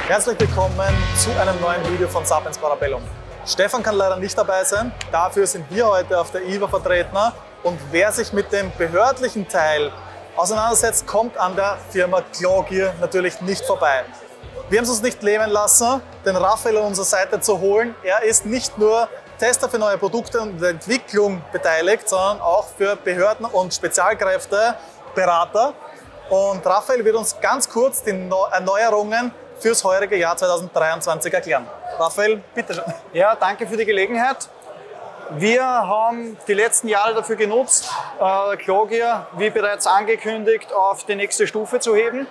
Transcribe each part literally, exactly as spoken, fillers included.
Herzlich willkommen zu einem neuen Video von Sapiens Parabellum. Stefan kann leider nicht dabei sein, dafür sind wir heute auf der I W A vertreten und wer sich mit dem behördlichen Teil auseinandersetzt, kommt an der Firma Cloggear natürlich nicht vorbei. Wir haben es uns nicht lähmen lassen, den Raphael an unserer Seite zu holen. Er ist nicht nur Tester für neue Produkte und der Entwicklung beteiligt, sondern auch für Behörden und Spezialkräfte Berater. Und Raphael wird uns ganz kurz die Erneuerungen fürs heurige Jahr zweitausenddreiundzwanzig erklären. Raphael, bitte schön. Ja, danke für die Gelegenheit. Wir haben die letzten Jahre dafür genutzt, äh, Cloggear, wie bereits angekündigt, auf die nächste Stufe zu heben.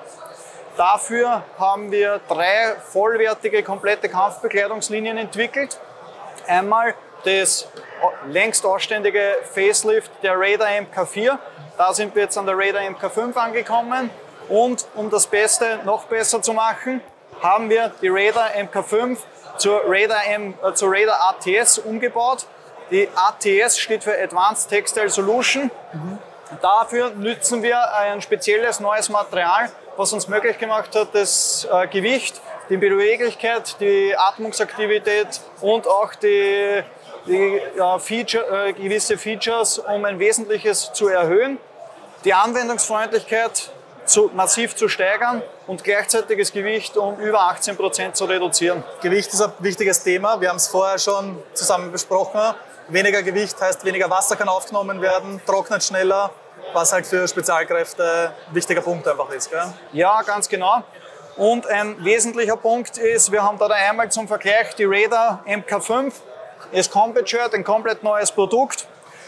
Dafür haben wir drei vollwertige, komplette Kampfbekleidungslinien entwickelt. Einmal das längst ausständige Facelift der Raider M K vier. Da sind wir jetzt an der Raider M K fünf angekommen. Und um das Beste noch besser zu machen, haben wir die Raider M K fünf zur Raider, M, äh, zur Raider A T S umgebaut. Die A T S steht für Advanced Textile Solution. Mhm. Dafür nützen wir ein spezielles neues Material, was uns möglich gemacht hat, das äh, Gewicht, die Beweglichkeit, die Atmungsaktivität und auch die, die äh, Feature, äh, gewisse Features, um ein Wesentliches zu erhöhen. Die Anwendungsfreundlichkeit zu, massiv zu steigern und gleichzeitiges Gewicht um über achtzehn Prozent zu reduzieren. Gewicht ist ein wichtiges Thema. Wir haben es vorher schon zusammen besprochen. Weniger Gewicht heißt, weniger Wasser kann aufgenommen werden, trocknet schneller, was halt für Spezialkräfte ein wichtiger Punkt einfach ist. Gell? Ja, ganz genau. Und ein wesentlicher Punkt ist, wir haben da einmal zum Vergleich die Raider M K fünf, das Combat Shirt, ein komplett neues Produkt.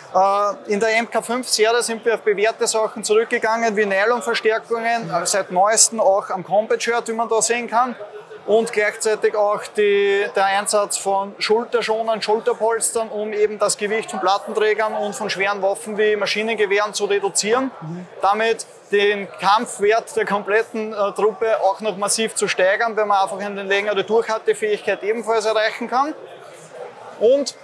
In der M K fünf Serie sind wir auf bewährte Sachen zurückgegangen, wie Nylonverstärkungen, seit neuestem auch am Combat Shirt, wie man da sehen kann. Und gleichzeitig auch die, der Einsatz von Schulterschonern, Schulterpolstern, um eben das Gewicht von Plattenträgern und von schweren Waffen wie Maschinengewehren zu reduzieren. Mhm. Damit den Kampfwert der kompletten äh, Truppe auch noch massiv zu steigern, weil man einfach eine längere Durchhaltefähigkeit ebenfalls erreichen kann. Und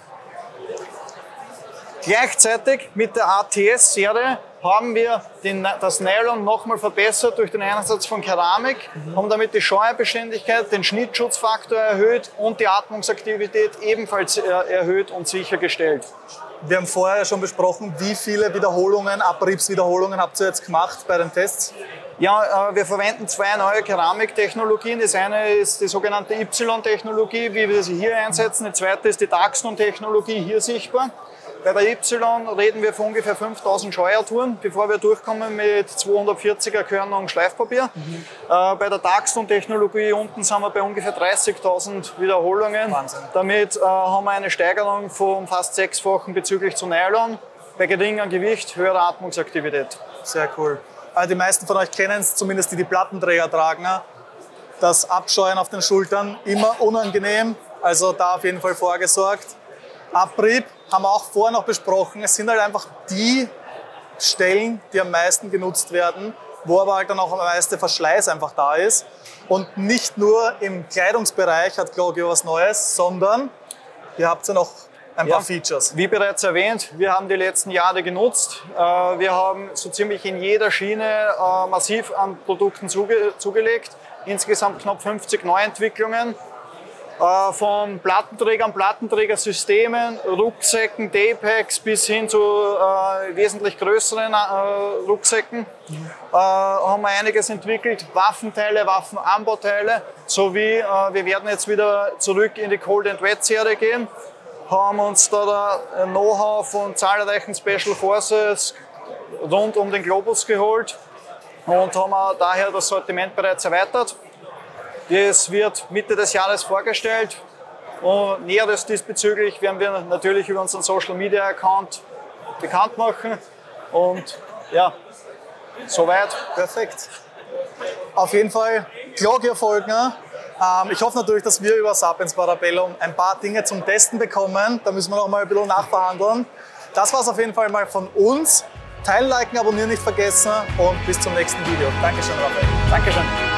gleichzeitig mit der A T S-Serie haben wir den, das Nylon nochmal verbessert durch den Einsatz von Keramik, mhm. haben damit die Scheuerbeständigkeit, den Schnittschutzfaktor erhöht und die Atmungsaktivität ebenfalls erhöht und sichergestellt. Wir haben vorher schon besprochen, wie viele Wiederholungen, Abriebswiederholungen habt ihr jetzt gemacht bei den Tests? Ja, wir verwenden zwei neue Keramiktechnologien. Das eine ist die sogenannte Y-Technologie, wie wir sie hier einsetzen. Die zweite ist die Daxton-Technologie, hier sichtbar. Bei der Y reden wir von ungefähr fünftausend Scheuertouren, bevor wir durchkommen mit zweihundertvierziger Körnung Schleifpapier. Mhm. Äh, bei der Daxton-Technologie unten sind wir bei ungefähr dreißigtausend Wiederholungen. Wahnsinn. Damit äh, haben wir eine Steigerung von fast sechsfachen bezüglich zu Nylon. Bei geringem Gewicht, höherer Atmungsaktivität. Sehr cool. Also die meisten von euch kennen es, zumindest die die Plattenträger tragen. Das Abscheuen auf den Schultern, immer unangenehm, also da auf jeden Fall vorgesorgt. Abrieb haben wir auch vorher noch besprochen. Es sind halt einfach die Stellen, die am meisten genutzt werden, wo aber halt dann auch am meisten Verschleiß einfach da ist. Und nicht nur im Kleidungsbereich hat Cloggear was Neues, sondern ihr habt ja noch ein ja, paar Features. Wie bereits erwähnt, wir haben die letzten Jahre genutzt. Wir haben so ziemlich in jeder Schiene massiv an Produkten zuge zugelegt. Insgesamt knapp fünfzig Neuentwicklungen. Von Plattenträgern, Plattenträgersystemen, Rucksäcken, Daypacks bis hin zu äh, wesentlich größeren äh, Rucksäcken mhm. äh, haben wir einiges entwickelt. Waffenteile, Waffenanbauteile sowie äh, wir werden jetzt wieder zurück in die Cold and Wet Serie gehen. Haben uns da das Know-how von zahlreichen Special Forces rund um den Globus geholt und haben daher das Sortiment bereits erweitert. Das wird Mitte des Jahres vorgestellt und Näheres diesbezüglich werden wir natürlich über unseren Social Media Account bekannt machen. Und ja, soweit. Perfekt. Auf jeden Fall Cloggear folgen. Ähm, ich hoffe natürlich, dass wir über Sapiens Parabellum ein paar Dinge zum Testen bekommen. Da müssen wir noch mal ein bisschen nachverhandeln. Das war es auf jeden Fall mal von uns. Teilen, liken, abonnieren nicht vergessen und bis zum nächsten Video. Dankeschön, Raphael. Dankeschön.